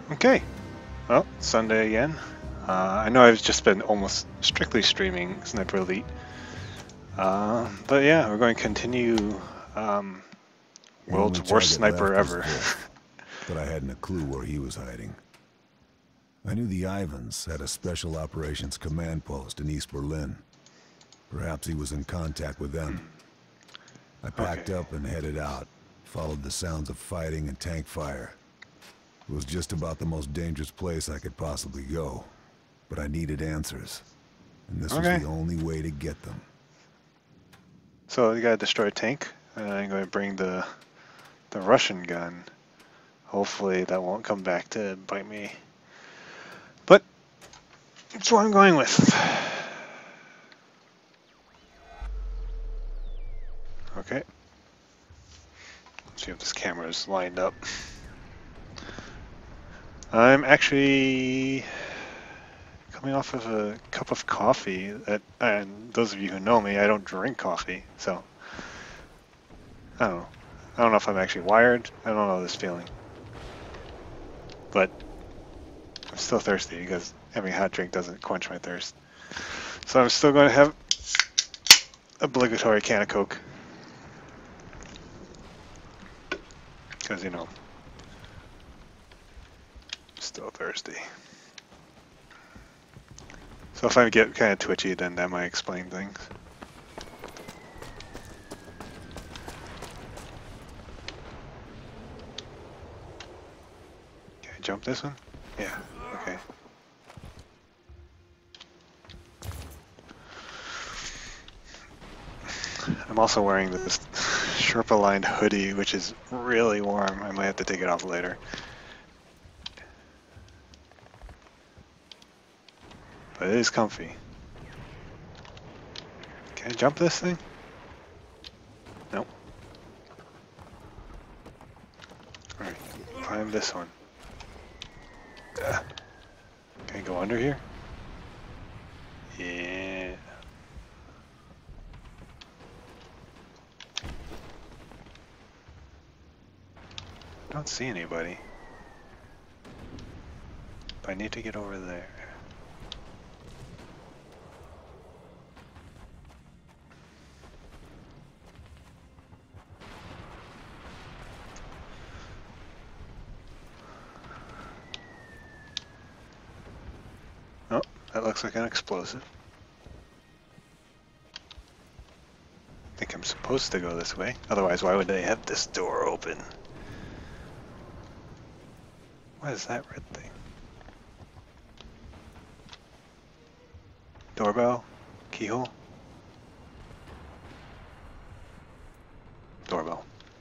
Okay, well, Sunday again. I know I've just been almost strictly streaming Sniper Elite. But yeah, we're going to continue The only World's Worst target Sniper left was ever. Vic, but I hadn't a clue where he was hiding. I knew the Ivans had a special operations command post in East Berlin. Perhaps he was in contact with them. I packed Okay, up and headed out, followed the sounds of fighting and tank fire. It was just about the most dangerous place I could possibly go, but I needed answers, and this was okay. the only way to get them. So you gotta destroy a tank, and I'm going to bring the Russian gun. Hopefully that won't come back to bite me. But that's what I'm going with. Okay. Let's see if this camera is lined up. I'm actually coming off of a cup of coffee. And those of you who know me, I don't drink coffee, so I don't know. I don't know if I'm actually wired. I don't know this feeling, but I'm still thirsty because having a hot drink doesn't quench my thirst. So I'm still going to have obligatory can of Coke because you know, I'm still thirsty. So if I get kind of twitchy, then that might explain things. Can I jump this one? Yeah, okay. I'm also wearing this Sherpa lined hoodie, which is really warm. I might have to take it off later. But it is comfy. Can I jump this thing? Nope. Alright, climb this one. Can I go under here? Yeah. I don't see anybody. But I need to get over there. Oh, that looks like an explosive. I think I'm supposed to go this way. Otherwise, why would they have this door open? What is that red thing? Doorbell? Keyhole? Doorbell.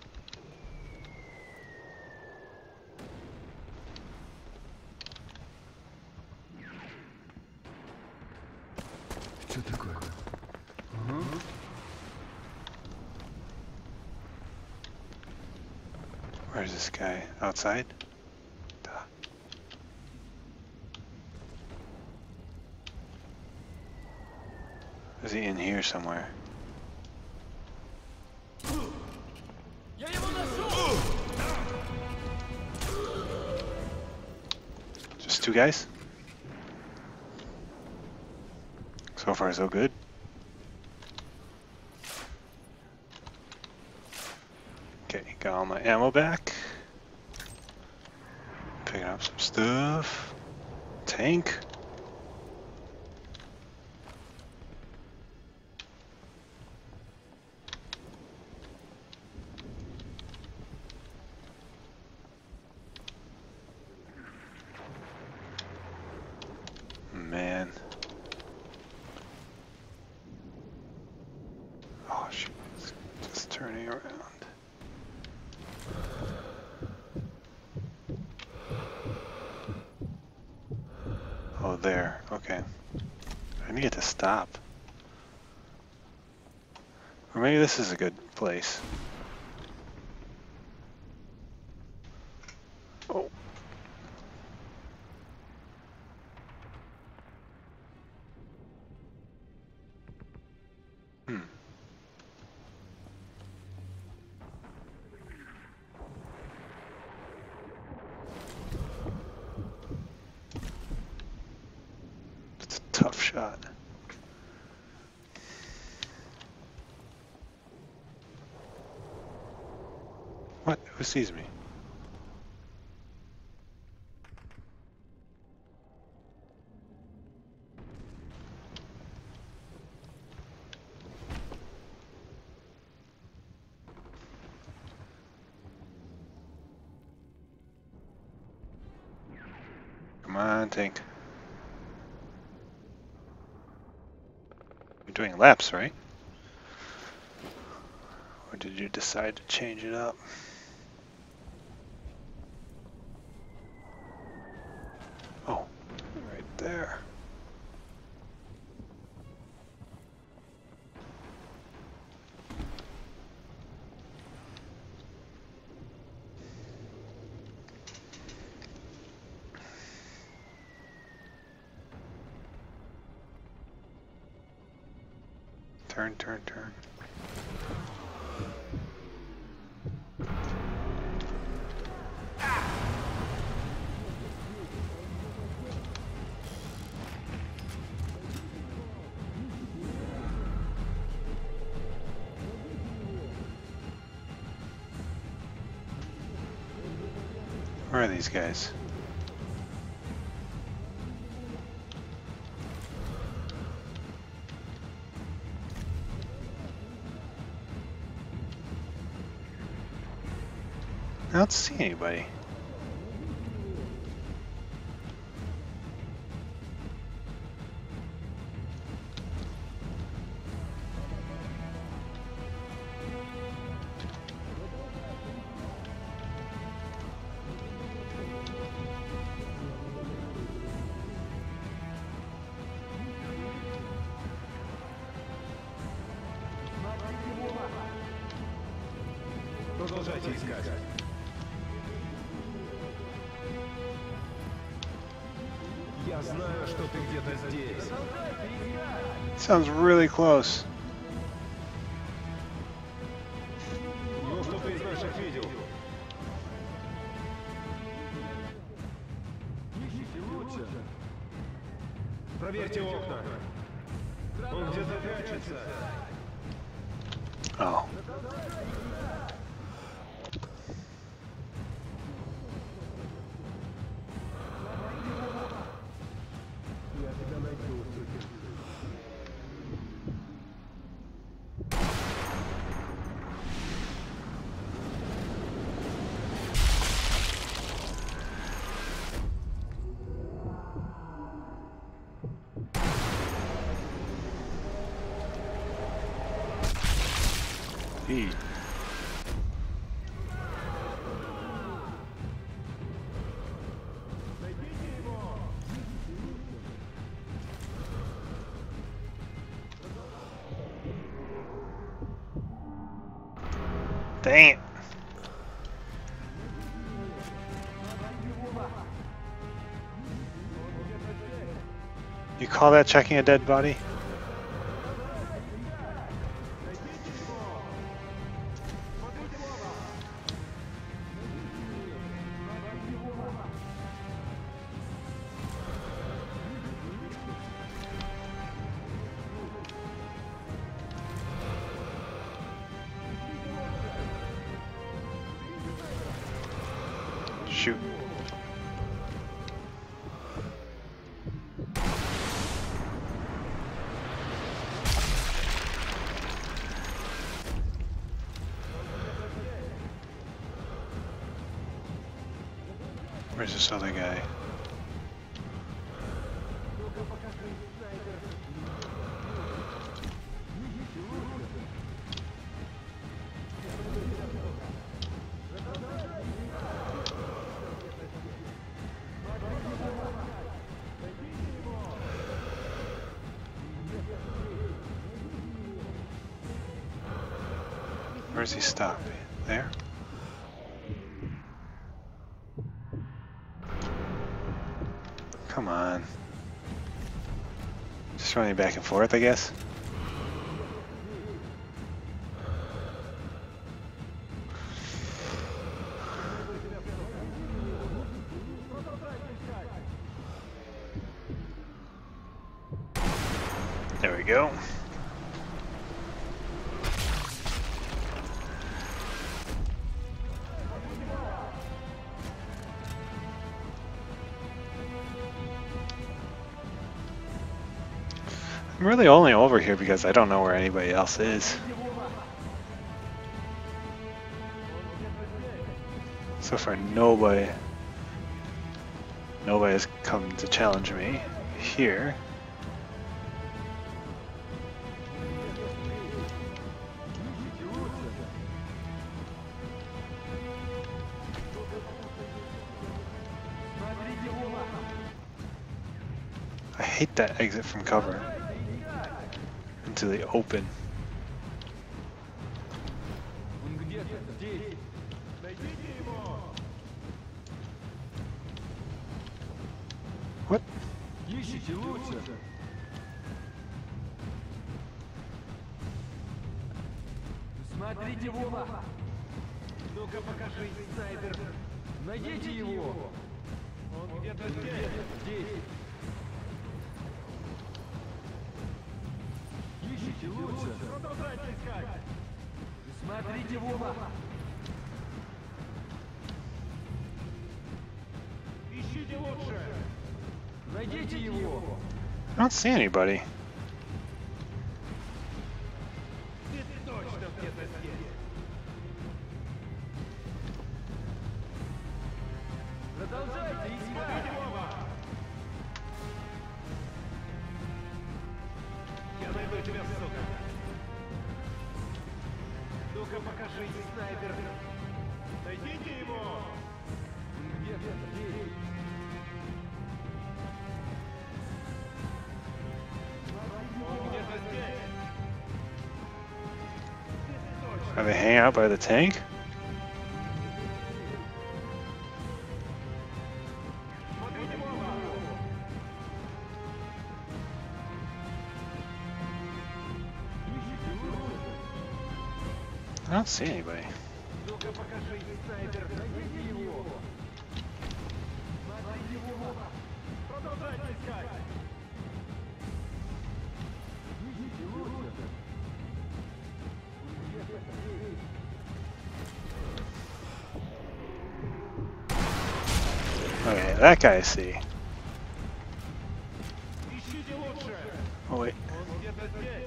Where's this guy? Outside? Duh. Is he in here somewhere? Just two guys? So far so good. Okay, got all my ammo back. Picking up some stuff. Tank. Man. Oh shoot, it's just turning around. Oh, there. Okay. I need to stop. Or maybe this is a good place. Oh. Hmm. tough shot. What? Who sees me? Come on, tank. You're doing laps, right? Or did you decide to change it up? Oh, right there. Turn, turn, turn. Where are these guys? I don't see anybody. Продолжайте искать. Я знаю, что ты где-то здесь. Sounds really close. Его кто-то из наших видел. Ищите лучше. Проверьте окна. Он где-то прячется. Oh. Я тебя найду. Hey. Dang it. You call that checking a dead body? Shoot. Where's this other guy? Where's he stop? There? Come on. Just running back and forth, I guess. we go. I'm really only over here because I don't know where anybody else is. So far, nobody has come to challenge me here. I hate that exit from cover into the open. What? Смотрите в оба! Ну-ка покажи, снайпер! Найдите его! Он где-то здесь! Ищите лучше! Продолжайте искать! Смотрите в оба! Ищите лучше! Найдите его! I don't see anybody. Точно где-то здесь! Продолжайте искать! Я найду тебя, сука! Ну-ка покажи, снайпер! Найдите его! Где-то здесь! Он где-то здесь! Are they hanging out by the tank? Смотрите в оба! Ищите лучше! I don't see anybody. Ну-ка покажи, снайпер! Найдите его! Смотрите в оба! Продолжайте искать! Ищите лучше! Где-то здесь! Okay, that guy I see. Ищите лучше! Oh wait. Он где-то здесь!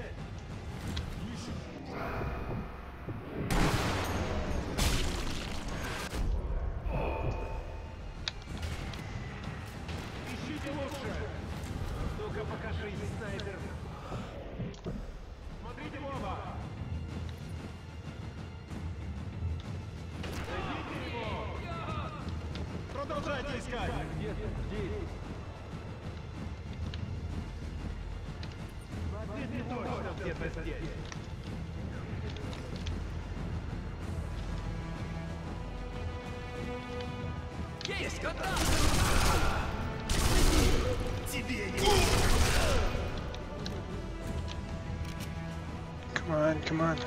Ищите лучше! Ну-ка покажи, снайпер! Смотрите в оба! Найдите его! Продолжайте искать! Где-то здесь! Смотрите точно где-то здесь! Come on, come on.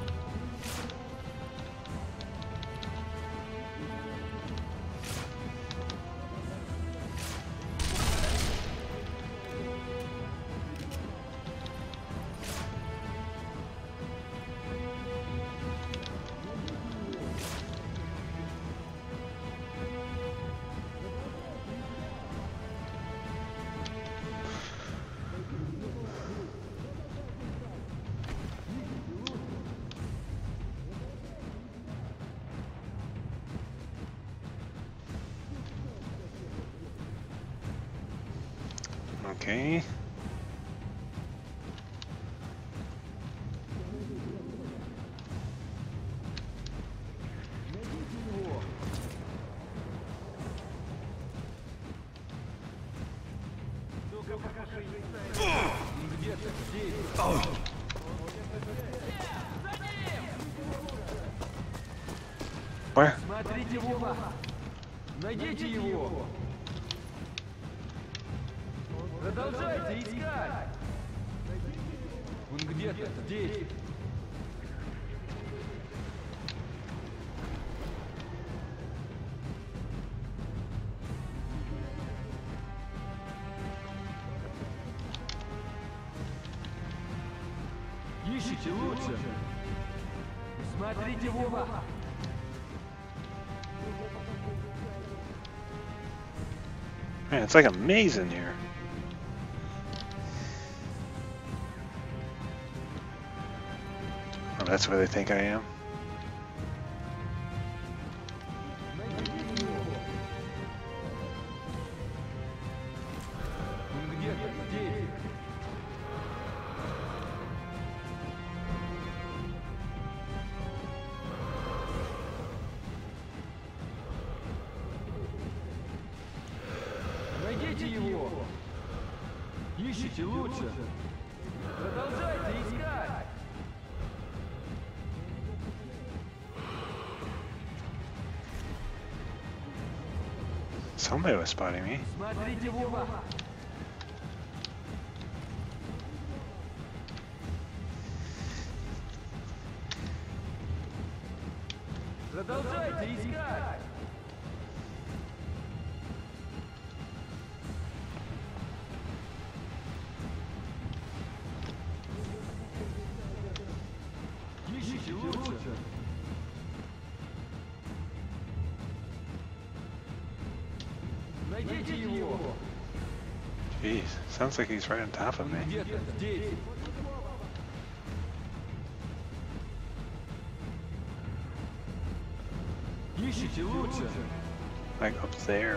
Okay. Ну-ка покажи, снайпер! Где-то здесь! Where? Смотрите в оба! Найдите его! Продолжайте искать! Он где-то здесь! Ищите лучше. Смотрите в оба. Man, it's like a maze in here. Oh, that's where they think I am. Где-то здесь. Найдите его. Ищите лучше. Продолжайте искать. Somebody was spotting me. Смотрите в оба. Продолжайте искать. Ищите лучше. Найдите его. Jeez, sounds like he's right on top of me. Где-то здесь. Ищите лучше. Like up there.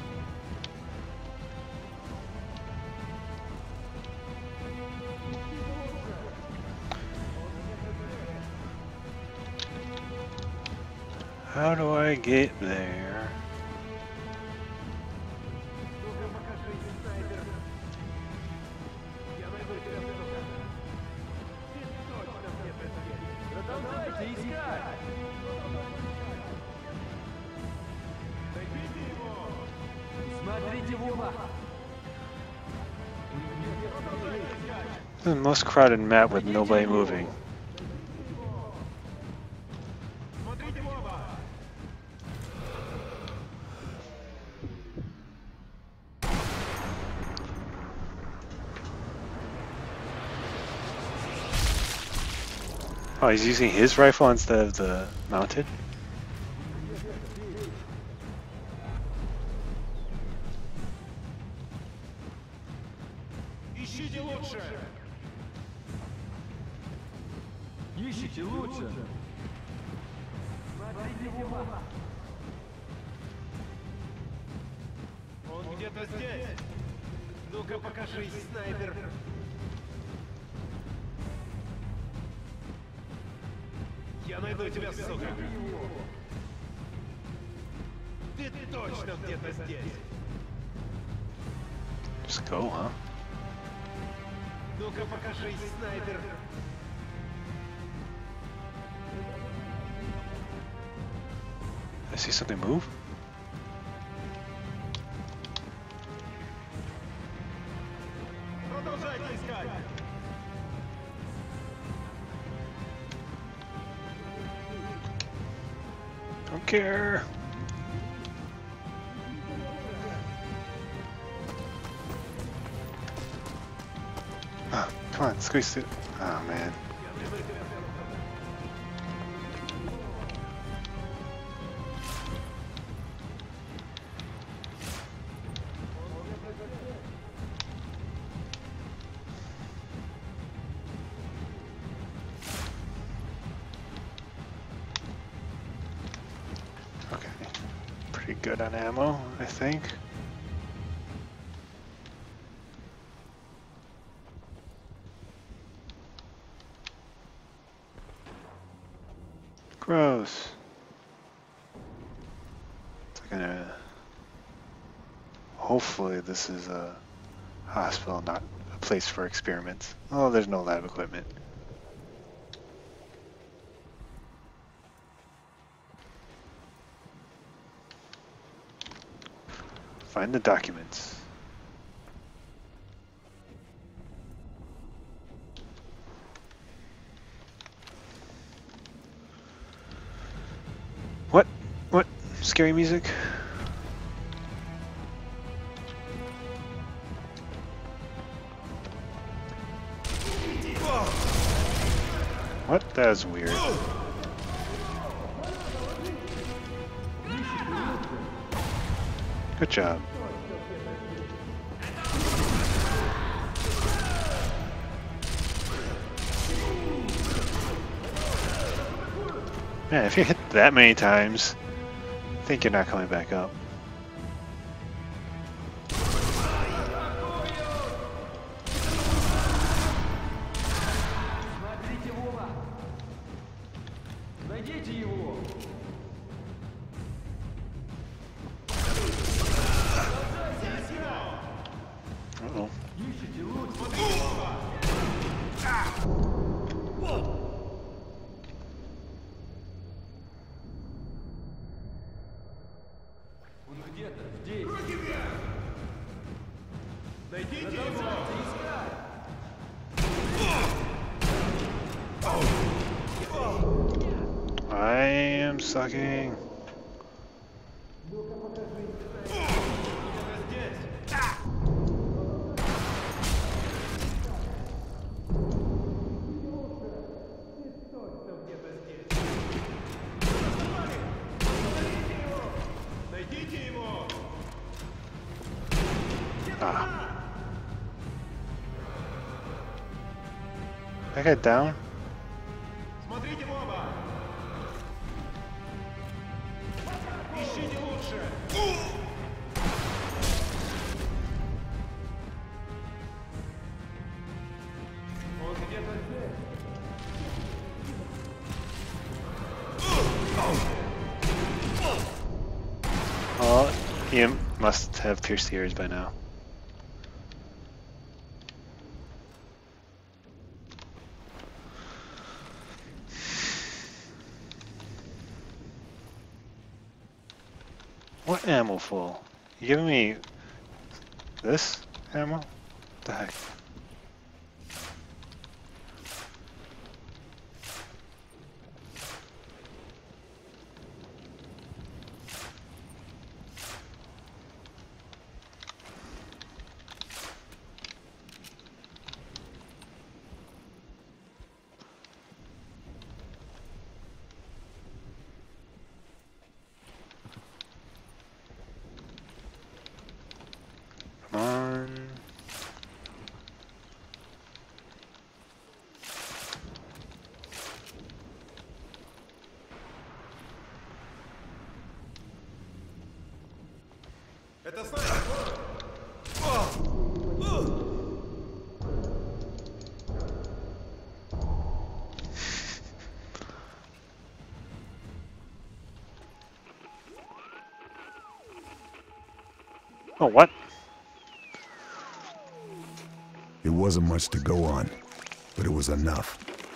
How do I get there? Продолжайте искать. Смотрите в оба. The most crowded map with nobody moving. Oh, he's using his rifle instead of the mounted? Ищите лучше. Ищите лучше. Смотрите в оба. Он где-то здесь. Ну-ка покажись, снайпер. Я найду тебя, сука. Ты точно где-то здесь. Just go, huh? Ну-ка покажись, снайпер. I see something move? Продолжайте искать. Don't care. Ah, come on, squeeze it. Oh man. Okay, pretty good on ammo, I think. Gross. It's like hopefully this is a hospital, not a place for experiments. Oh, there's no lab equipment. Find the documents. What? What? Scary music? What? That is weird. Good job. Man, if you hit that many times, I think you're not coming back up. Смотрите в оба! Найдите его! Uh-oh. Ищите лучше! Он где-то здесь! Найдите его! I am sucking. Найдите его! Ah. I got down? Смотрите в оба! Ищите лучше! Он где-то здесь! Oh, he must have pierced the ears by now. What ammo full? You giving me this ammo? What the heck? Come on. Это снайпер! Oh, what? It wasn't much to go on, but it was enough.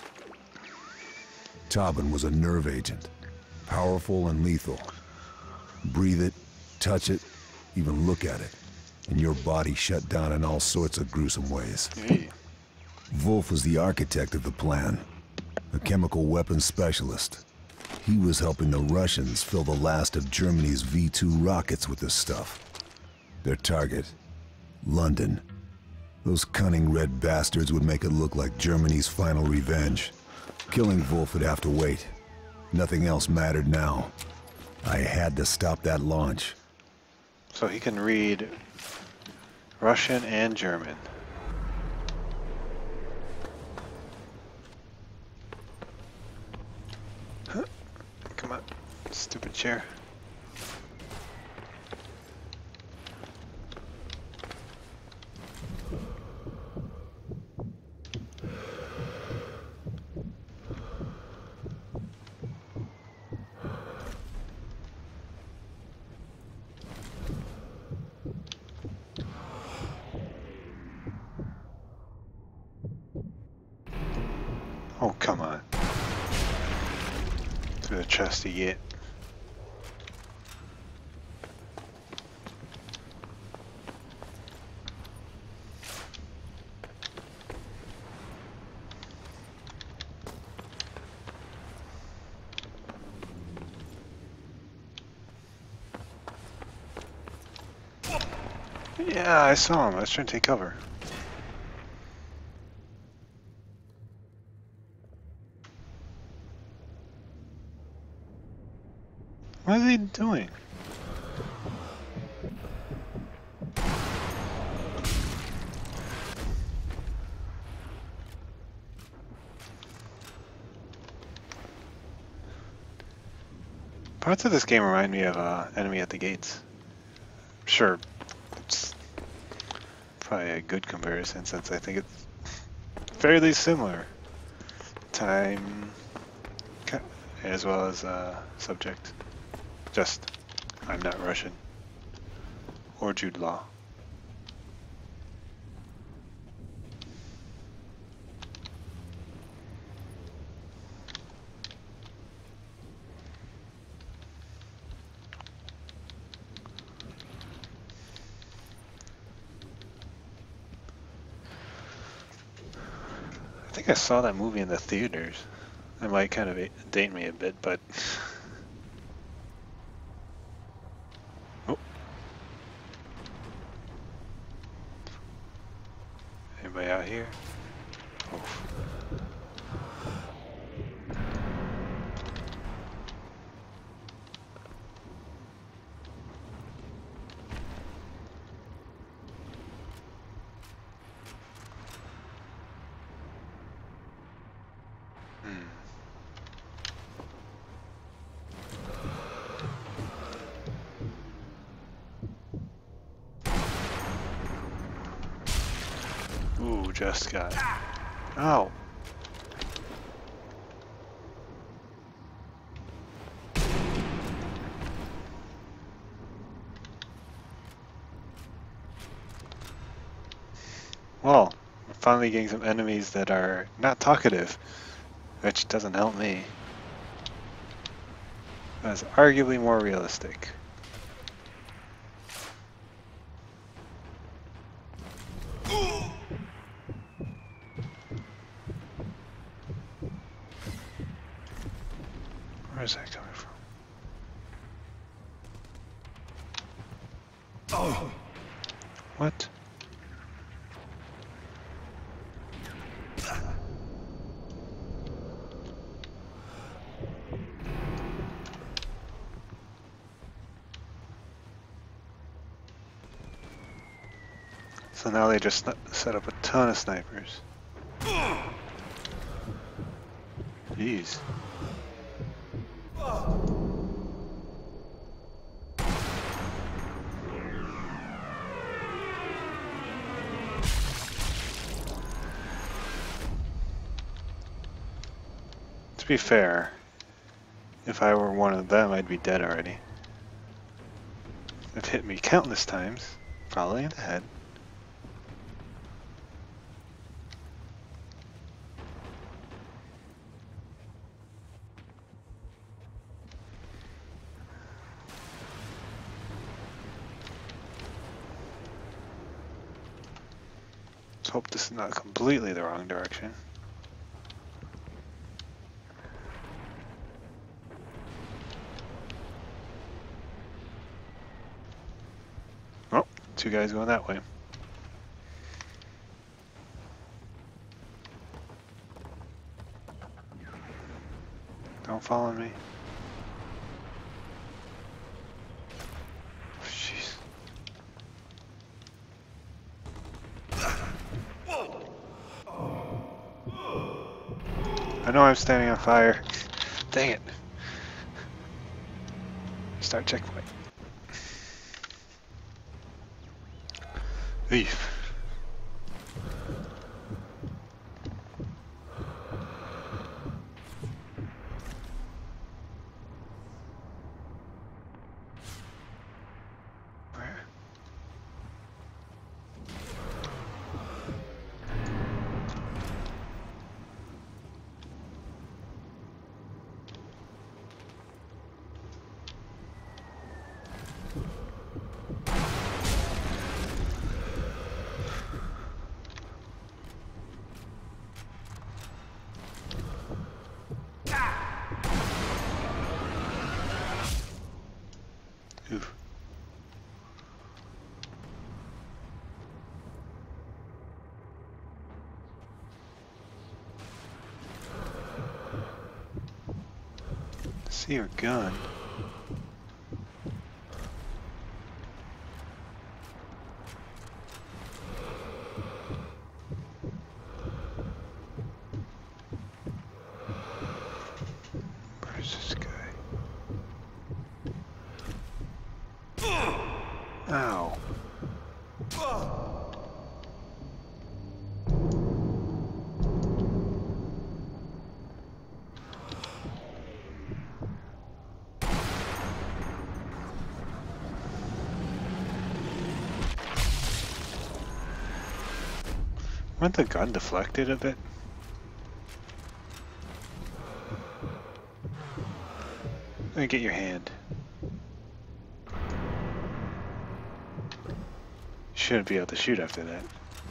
Tobin was a nerve agent, powerful and lethal. Breathe it, touch it, even look at it, and your body shut down in all sorts of gruesome ways. Hey. Wolf was the architect of the plan, a chemical weapons specialist. He was helping the Russians fill the last of Germany's V-2 rockets with this stuff. Their target, London. Those cunning red bastards would make it look like Germany's final revenge. Killing Wolf would have to wait. Nothing else mattered now. I had to stop that launch. So he can read Russian and German. Huh. Come on, stupid chair. Oh, come on. Through the chest you get. Yeah, I saw him. I was trying to take cover. What is he doing? Parts of this game remind me of Enemy at the Gates. Sure, it's probably a good comparison since I think it's fairly similar. Time, as well as subject. Just, I'm not Russian. Or Jude Law. I think I saw that movie in the theaters. That might kind of date me a bit, but... Oh. Anybody out here? Oh. Ooh, just got it. Ow. Well, I'm finally getting some enemies that are not talkative, which doesn't help me. That's arguably more realistic. Where is that coming from? Oh! What? So now they just set up a ton of snipers. Jeez. To be fair, if I were one of them, I'd be dead already. They've hit me countless times, probably in the head. Let's hope this is not completely the wrong direction. Oh, two guys going that way. Don't follow me. Jeez. I know I'm standing on fire. Dang it. Start checkpoint. Eef. Where? Oof. See your gun. Ow. Wasn't the gun deflected a bit? Let me get your hand. Shouldn't be able to shoot after that.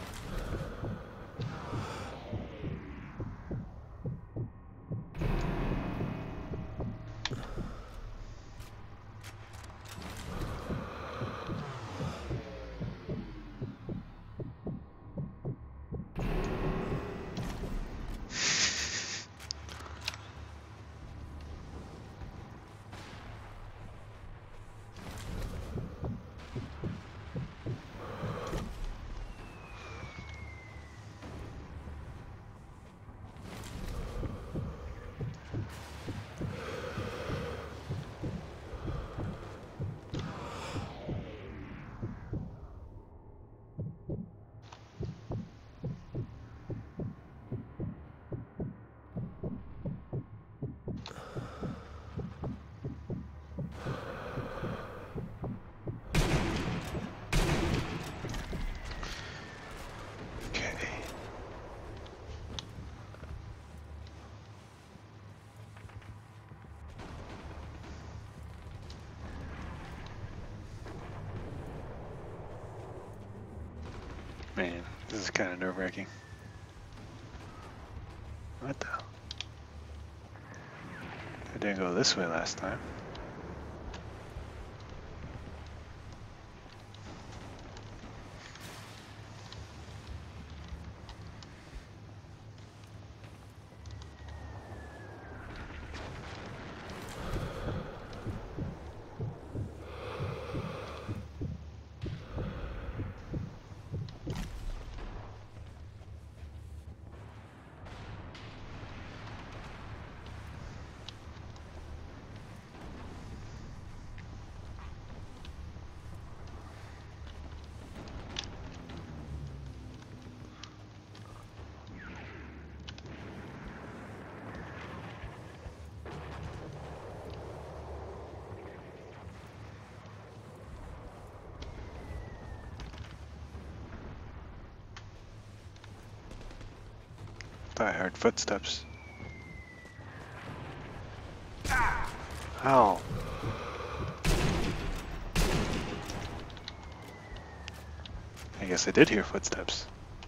Man, this is kind of nerve-wracking. What the? I didn't go this way last time. Thought I heard footsteps. Ow. I guess I did hear footsteps.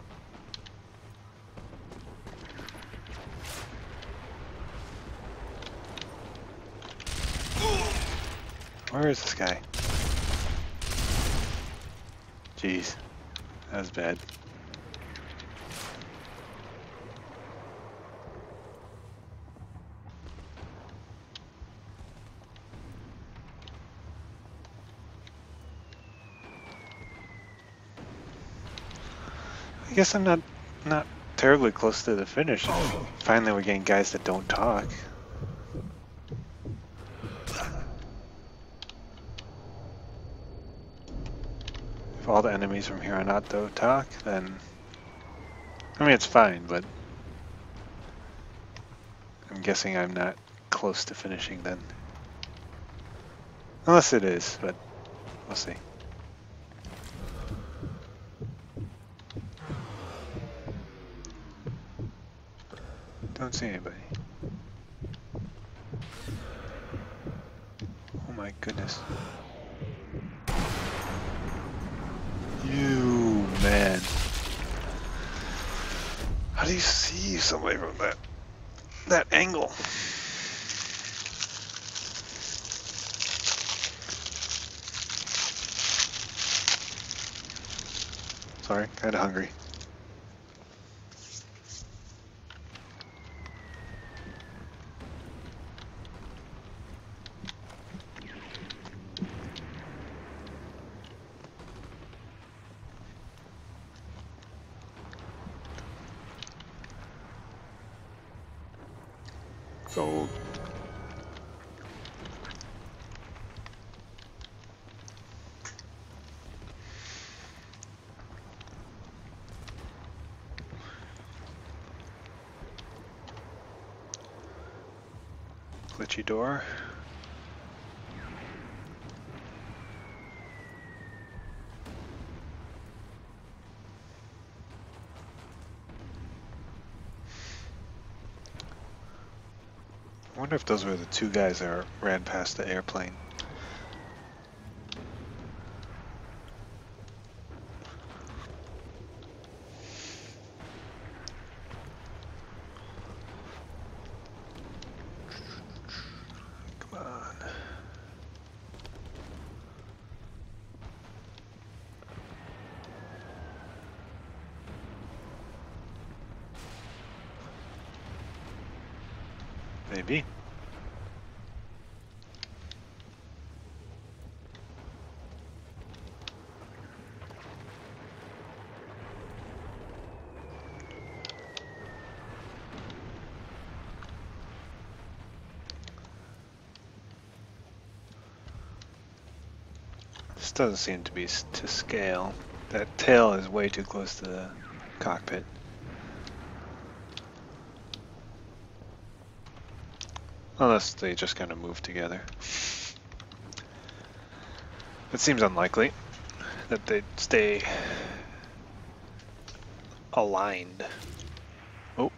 Where is this guy? Jeez, that was bad. I guess I'm not terribly close to the finish. Finally, we're getting guys that don't talk. If all the enemies from here on out don't talk, then I mean it's fine, but I'm guessing I'm not close to finishing then. Unless it is, but we'll see. Don't see anybody. Oh my goodness. You man. How do you see somebody from that angle? Sorry, kinda hungry. Gold. Glitchy door. I wonder if those were the two guys that ran past the airplane. Come on. Maybe. This doesn't seem to be to scale. That tail is way too close to the cockpit. Unless they just kind of move together. It seems unlikely that they'd stay aligned. Oh.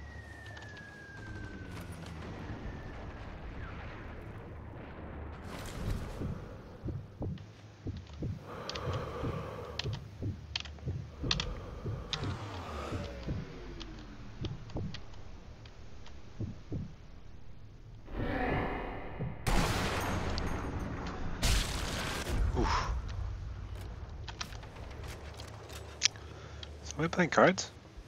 Oof. Are we playing cards?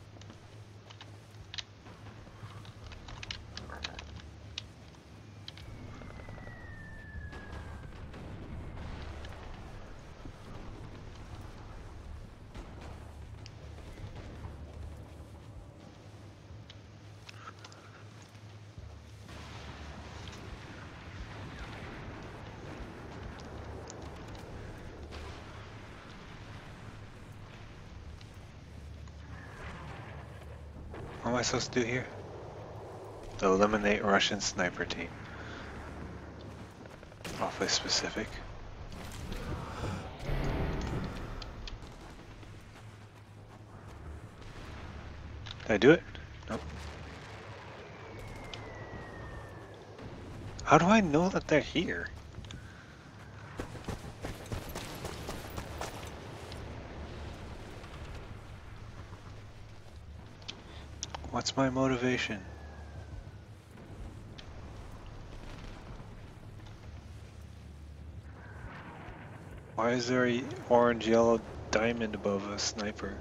What am I supposed to do here? Eliminate Russian sniper team. Awfully specific. Did I do it? Nope. How do I know that they're here? What's my motivation? Why is there a orange yellow diamond above a sniper?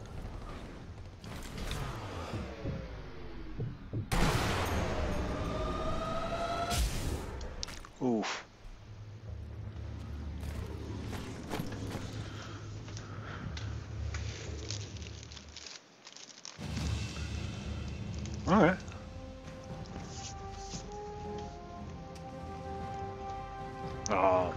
Oof. Alright. Oh.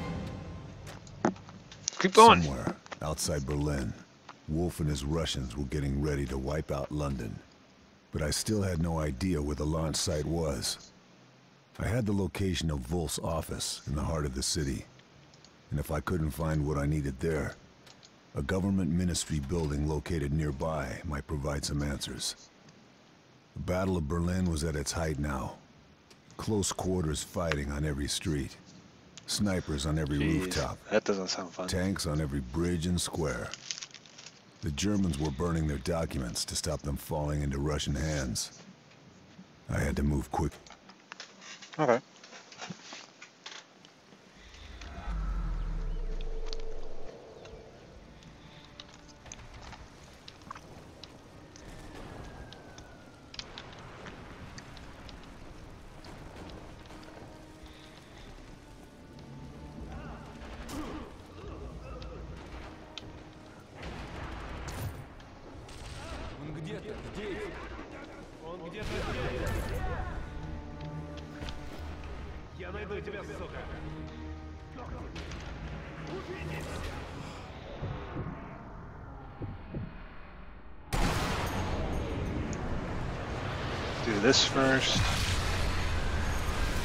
Keep going. Somewhere outside Berlin, Wolf and his Russians were getting ready to wipe out London. But I still had no idea where the launch site was. I had the location of Wolf's office in the heart of the city. And if I couldn't find what I needed there, a government ministry building located nearby might provide some answers. The Battle of Berlin was at its height now. Close quarters fighting on every street. Snipers on every rooftop. That doesn't sound fun. Tanks on every bridge and square. The Germans were burning their documents to stop them falling into Russian hands. I had to move quick. Okay. Он где-то здесь. Он где-то здесь. Я найду тебя, сука. Do this first.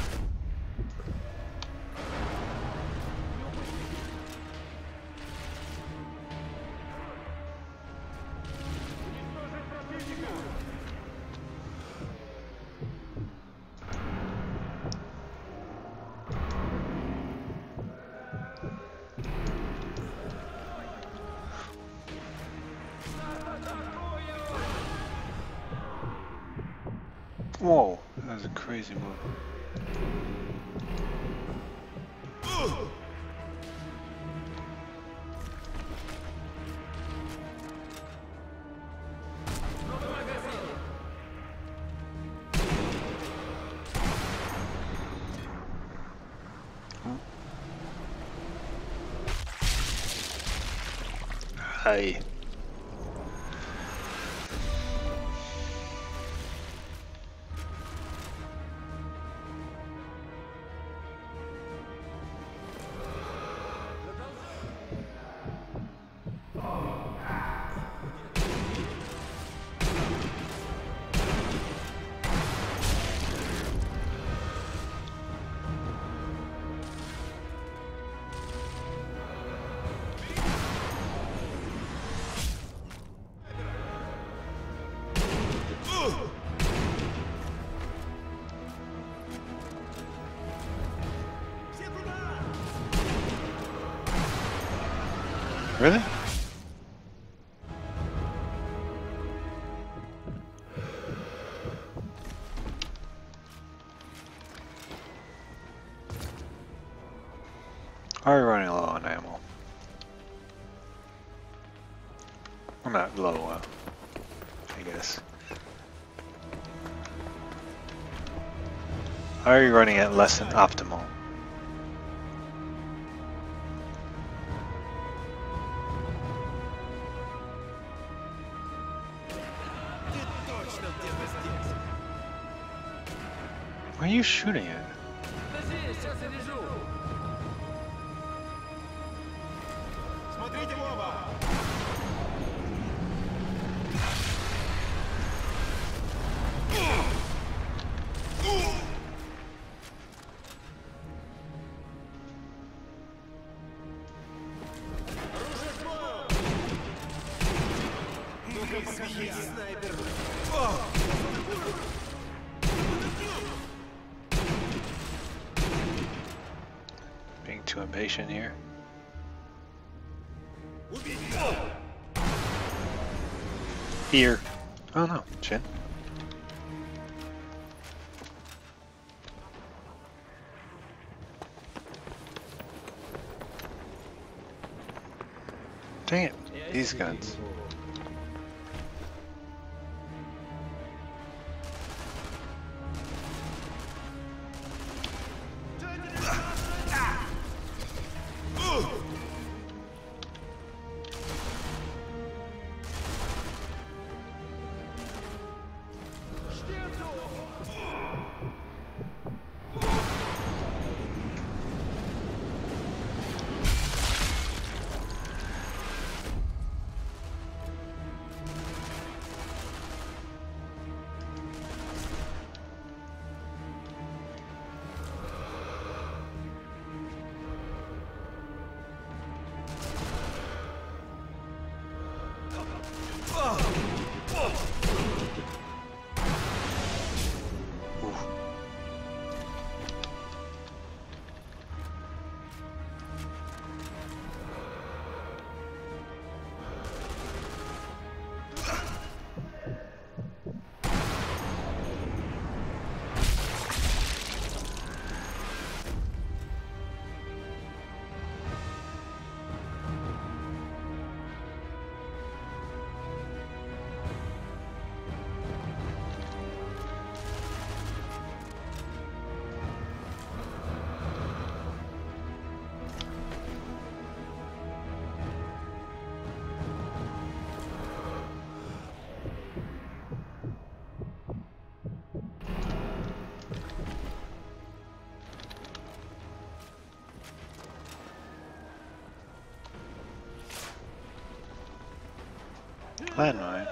Whoa, that was a crazy move. Hi. Really? Are we running low on ammo? Well, not low, I guess. Are you running at less than optimal? Where are you shooting at? Подожди, сейчас я лежу. Смотрите в оба. Оружие к бою. Ну-ка, покажи, снайпер. Being too impatient here. Here. Oh no, chin. Dang it, these guns. Landmine.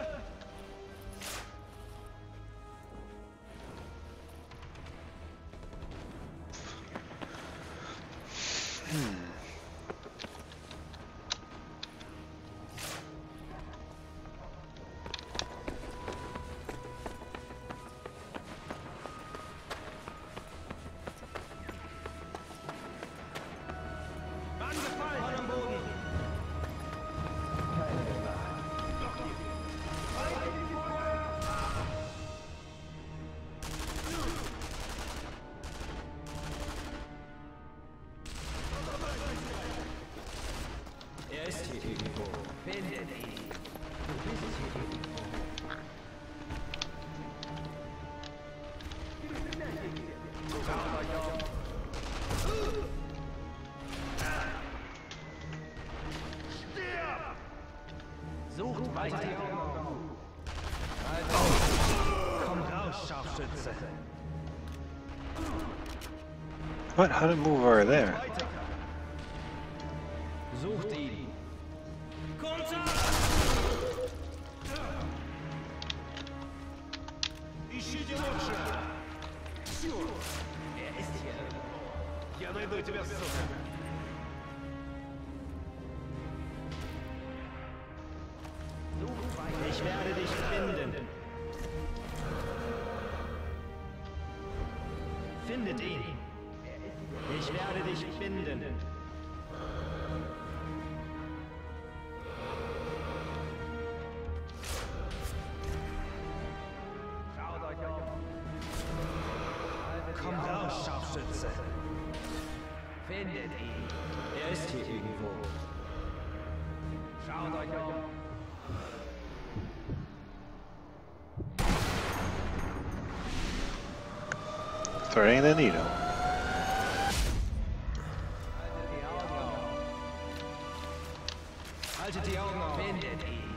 irgendwo. Findet ihn. Du bist hier irgendwo. Sucht weiter. Komm raus, Scharfschütze. What? How to move over there? Sucht ihn. Ищите лучше! Er ist hier irgendwo. Я найду тебя, сука! Sucht weiter. Ich werde dich finden. Findet ihn. Ich werde dich finden. Komm raus, Scharfschütze. Findet ihn. Er ist hier irgendwo. Schaut euch um. Threading the needle. Haltet die Augen auf. Findet ihn.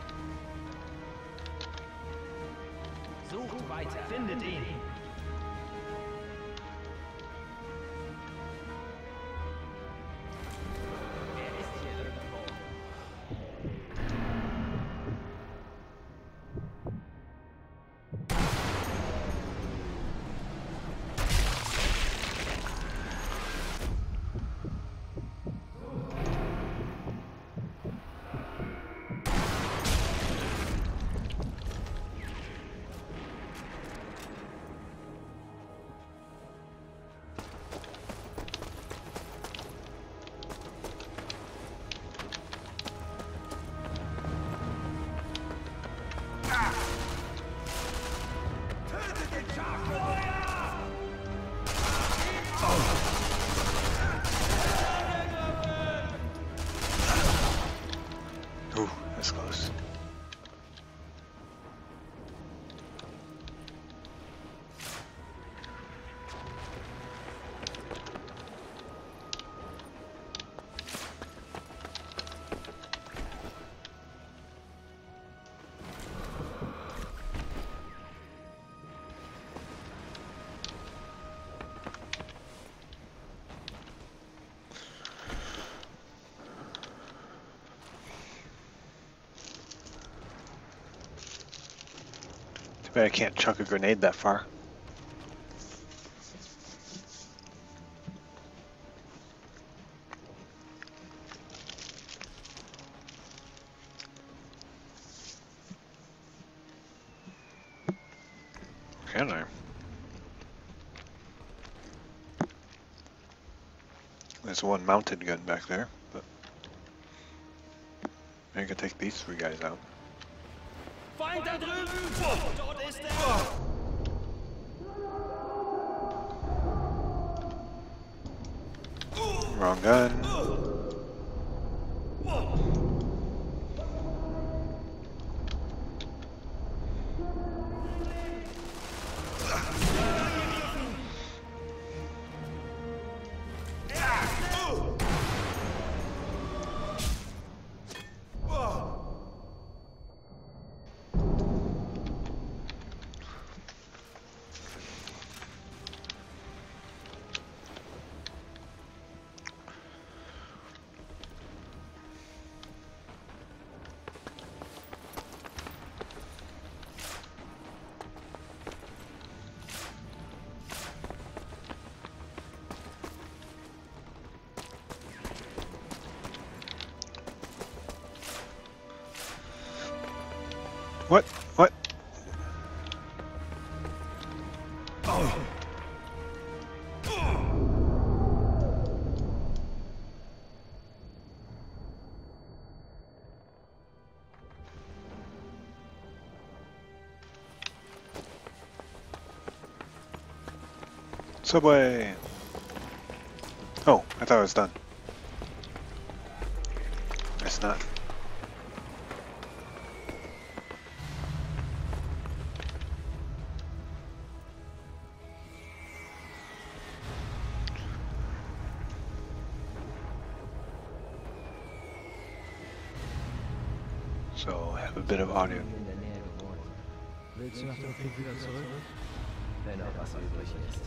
Sucht weiter. Findet ihn. Er ist hier irgendwo. Ooh, that's close. Too bad I can't chuck a grenade that far. Can I? There's one mounted gun back there, but maybe I can take these three guys out. Feind da drüben! Dort ist er! Wrong gun. What? What? Subway! Oh, I thought it was done. I It's not. So have a bit of audio. In der Nähe gewohnt. Willst du nach dem Krieg wieder zurück? Wenn noch was übrig ist.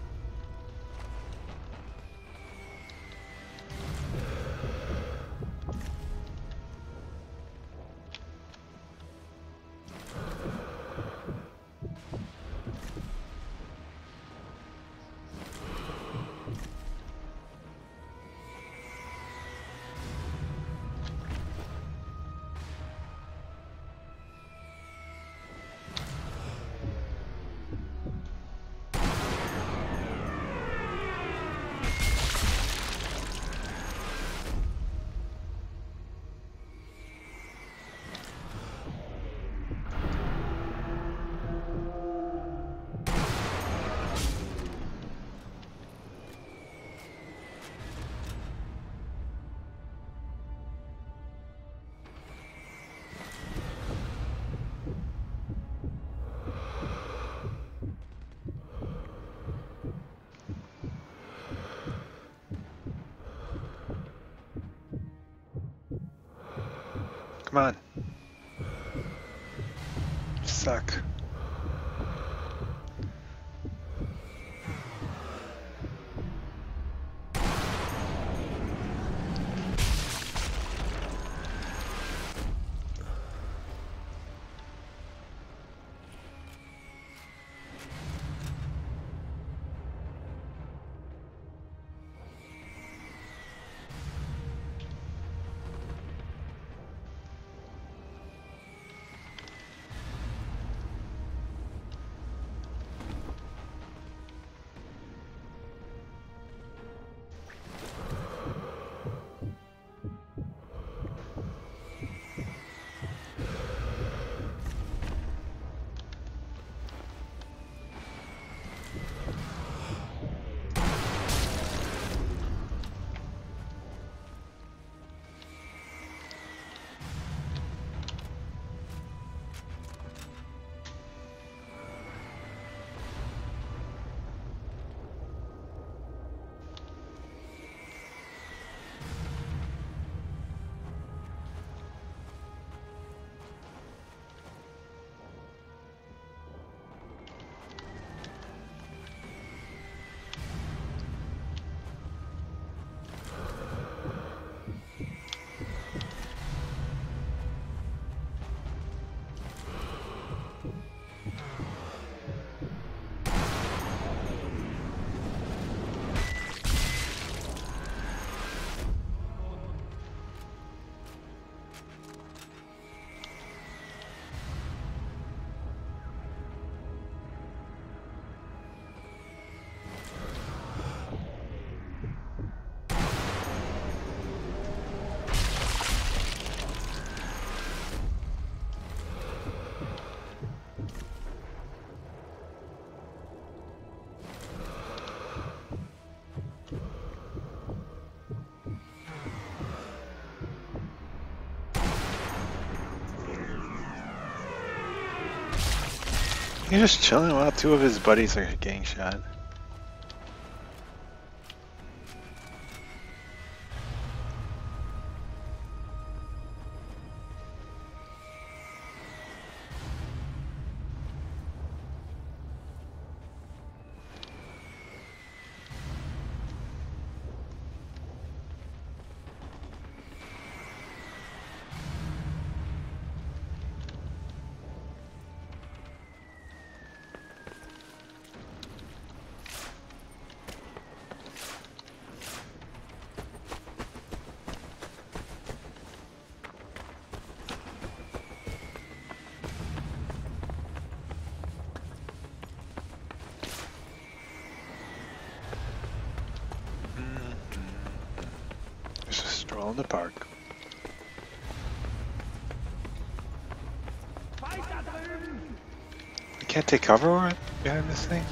Come on. You suck. He's just chilling while two of his buddies are getting shot. Just a stroll in the park. We can't take cover behind this thing?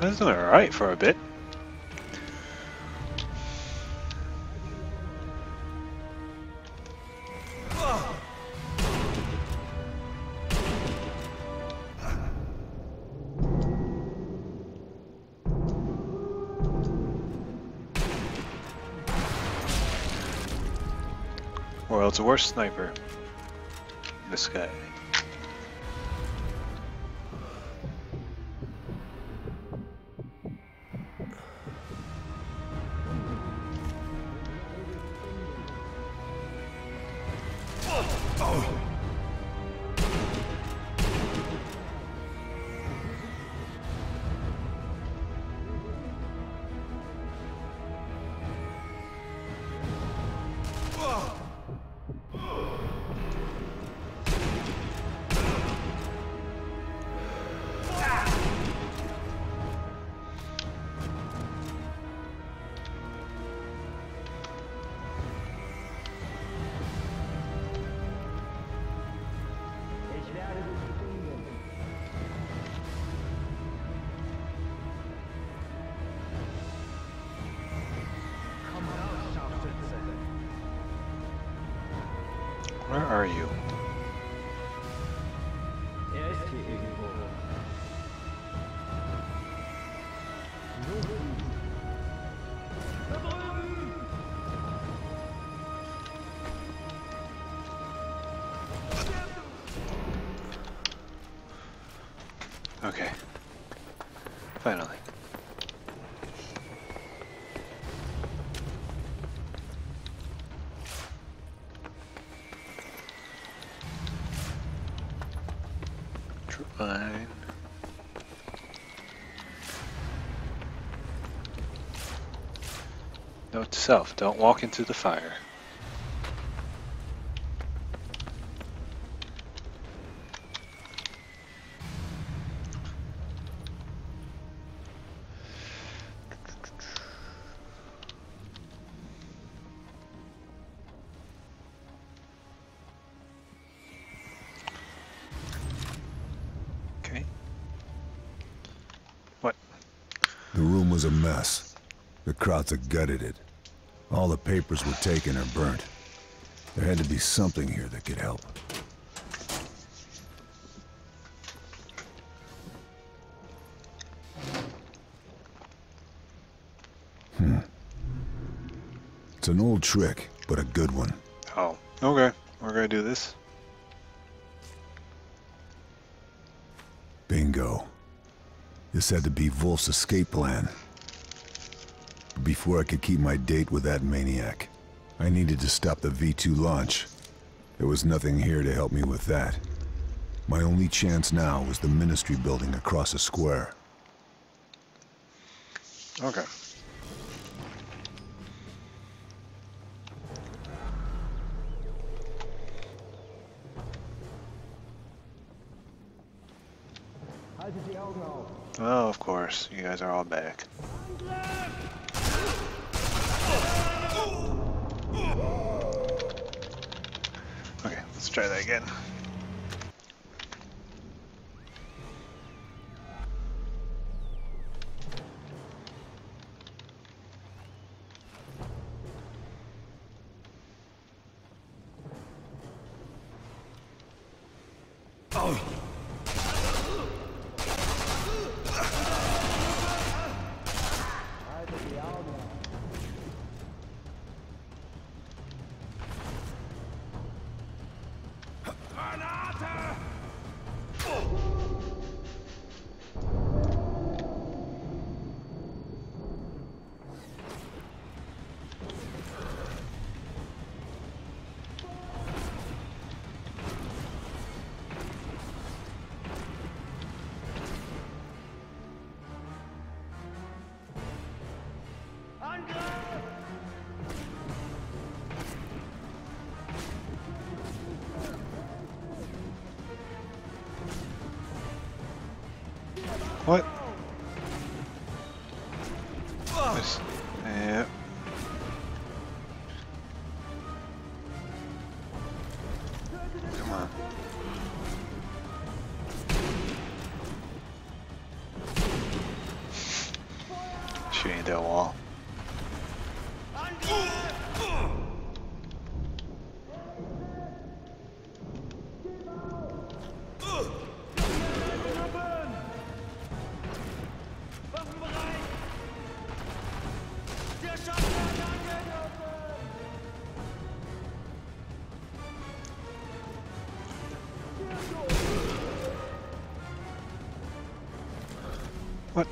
I was doing alright for a bit. World's worst sniper. This guy. Where are you? Er ist hier irgendwo. Okay. Finally. Fine. Note to self, don't walk into the fire. Okay. What? The room was a mess. The Krauts had gutted it. All the papers were taken or burnt. There had to be something here that could help. It's an old trick, but a good one. Oh, okay. We're gonna do this. Bingo. This had to be Wolf's escape plan. Before I could keep my date with that maniac, I needed to stop the V2 launch. There was nothing here to help me with that. My only chance now was the Ministry building across the square. Okay. Oh, of course. You guys are all back. Okay, let's try that again. What? This, yeah. Come on. tail wall. What?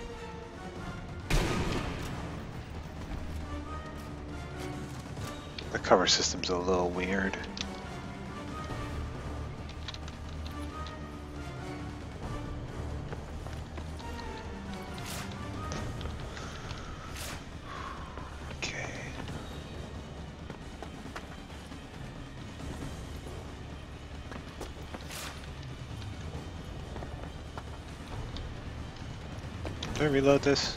The cover system's a little weird. Okay. Did I reload this?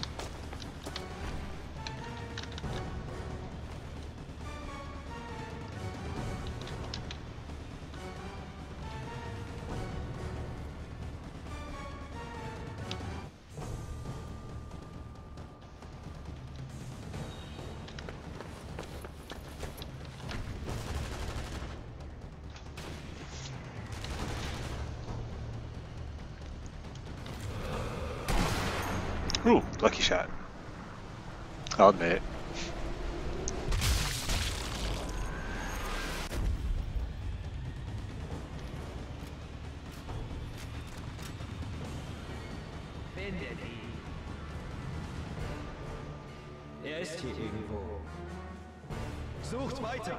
Ooh, lucky shot. I'll admit it. Findet ihn. Ist hier irgendwo. Sucht weiter.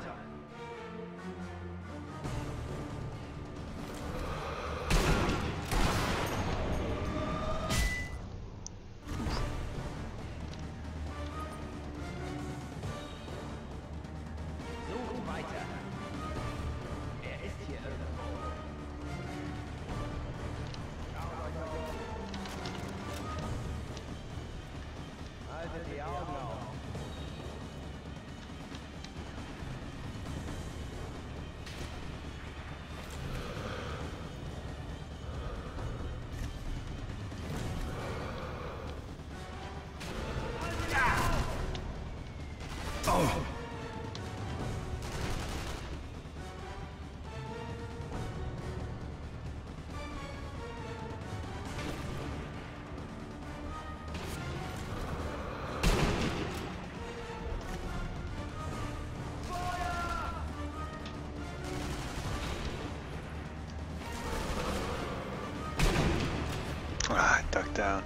Sucht weiter. Ist hier irgendwo. Haltet die Augen auf. Ah, duck down.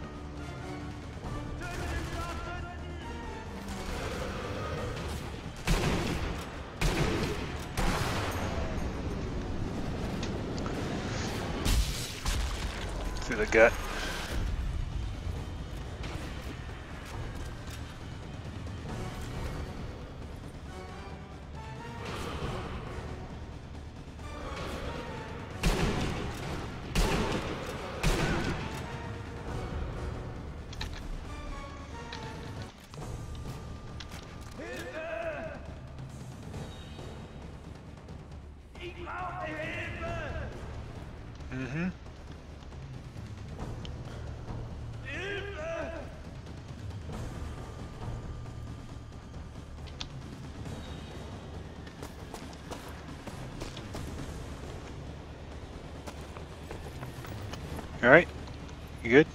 Through the gut. Mm-hmm. All right, you good?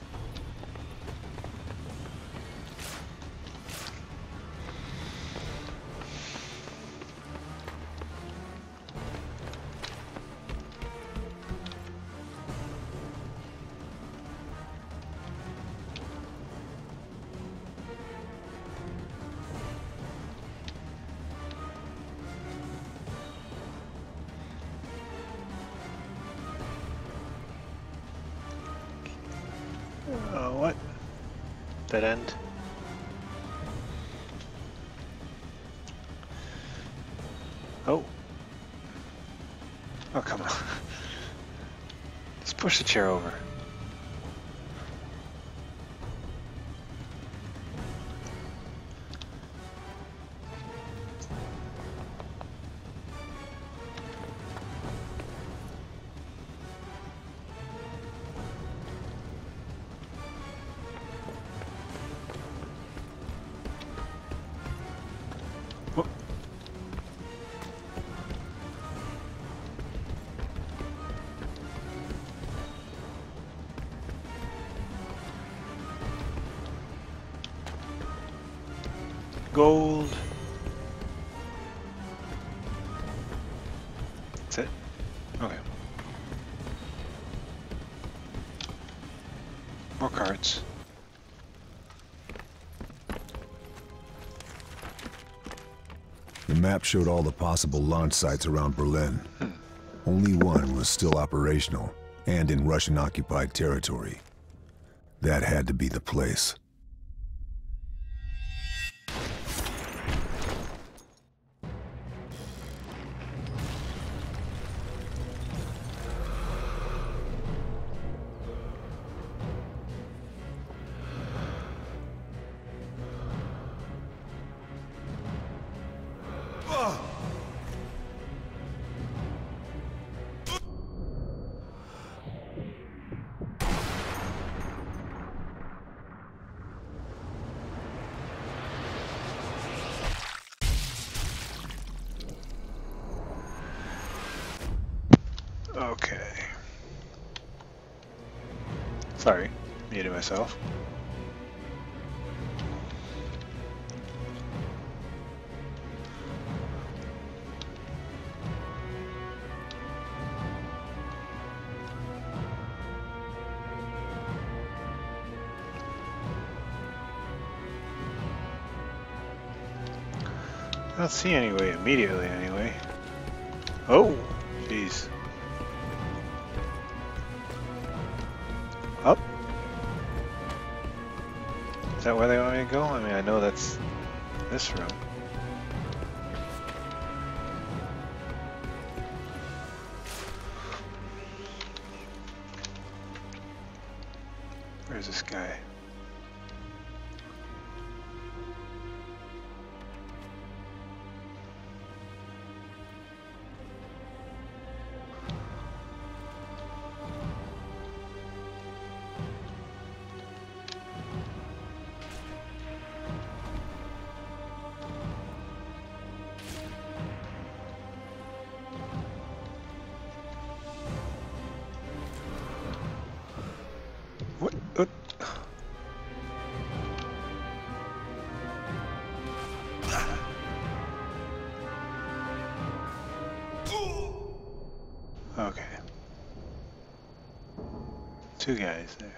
What? Dead end? Oh. Oh, come on. Just push the chair over. gold. That's it? Okay. More cards. The map showed all the possible launch sites around Berlin. Only one was still operational and in Russian-occupied territory. That had to be the place. Okay. Sorry, muted myself. I don't see any way immediately anyway. Oh, jeez. Up? Is that where they want me to go? I mean, I know that's this room. Where's this guy? What? Okay. Two guys there.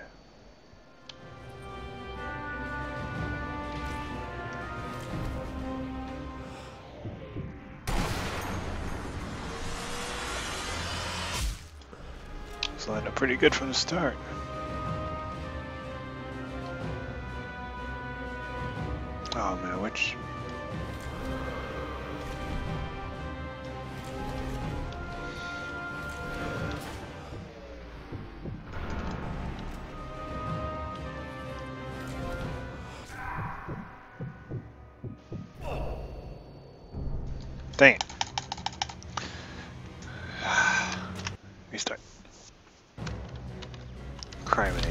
It's lined up pretty good from the start. Oh man, which... Dang it. Restart. Criminy.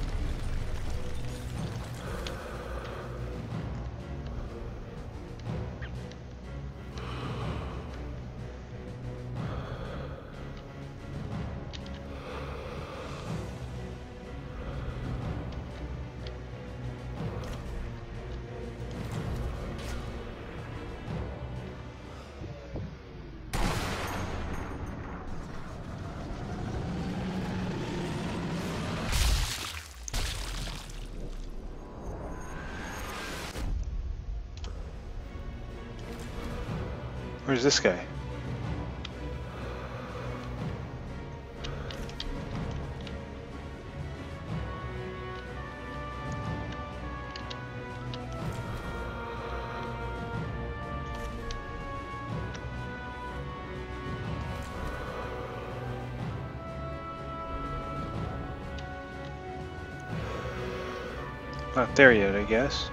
Where's this guy? Not there yet, I guess.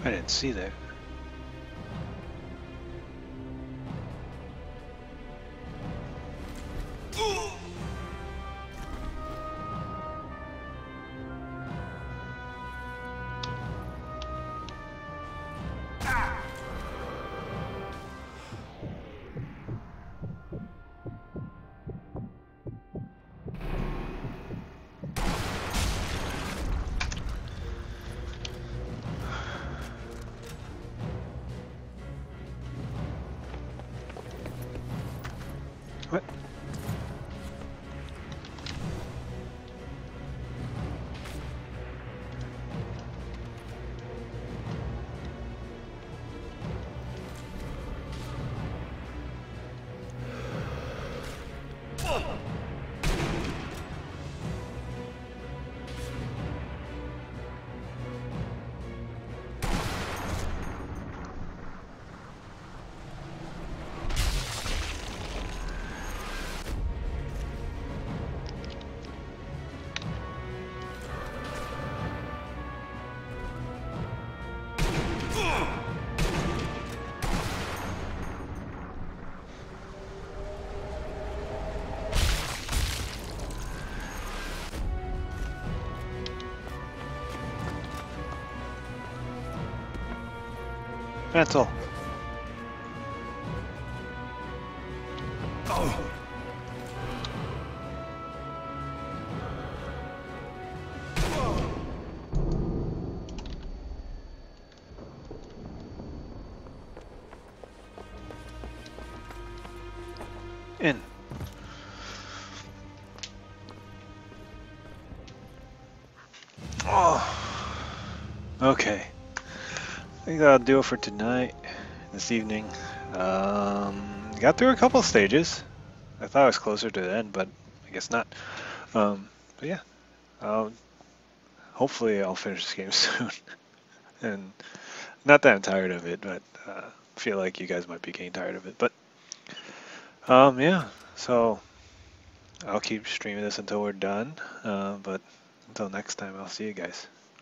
I didn't see that. What? That's all. In. Oh. Okay. I think that'll do it for tonight, this evening. Got through a couple stages. I thought I was closer to the end, but I guess not. But yeah, hopefully I'll finish this game soon. And not that I'm tired of it, but I feel like you guys might be getting tired of it. But yeah, so I'll keep streaming this until we're done. But until next time, I'll see you guys.